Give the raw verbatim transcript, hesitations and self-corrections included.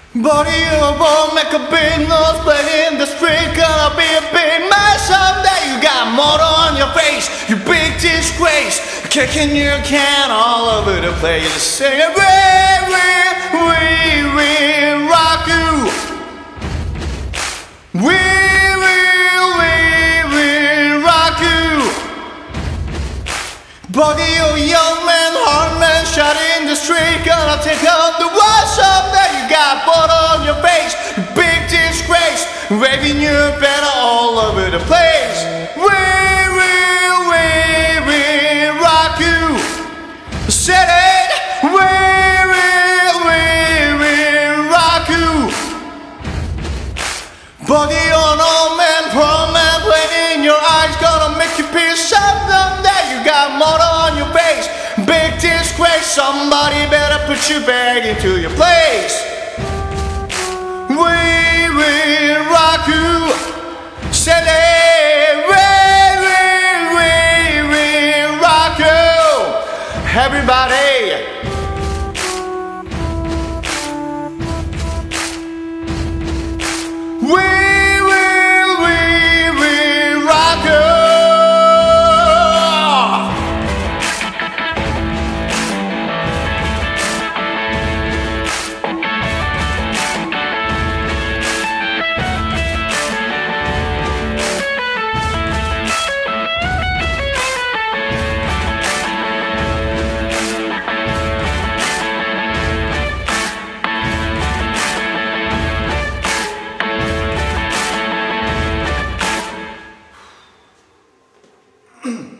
Body of a make a big nose, play in the street, gonna be a big man someday. You got motor on your face, you big disgrace, kicking your can all over the place, singing we, we, we, we rock you. We, we, we, we rock you. Body of a young man, hard man, shot in the street, gonna take on the world someday. You got butter on your face, you big disgrace, waving your banner all over the place. We, we, we, we rock you. Said it. We, we, we, we rock you. Body on old man, poor man, playing in your eyes, gonna make you piss up someday. You got motor on your face, big disgrace, somebody better put you back into your place. We will rock you, say it. We, we, we will rock you, everybody. We Mm.